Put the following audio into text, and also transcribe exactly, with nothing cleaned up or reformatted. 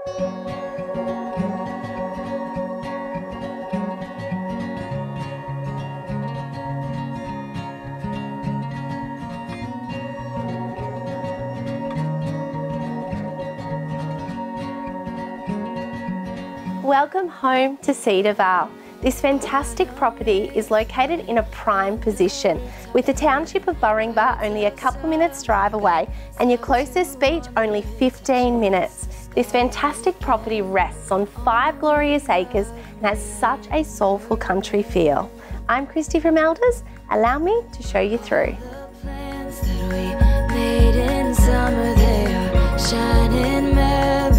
Welcome home to Cedarvale. This fantastic property is located in a prime position, with the township of Burringbar only a couple minutes drive away and your closest beach only fifteen minutes. This fantastic property rests on five glorious acres and has such a soulful country feel. I'm Christy from Elders. Allow me to show you through. Shining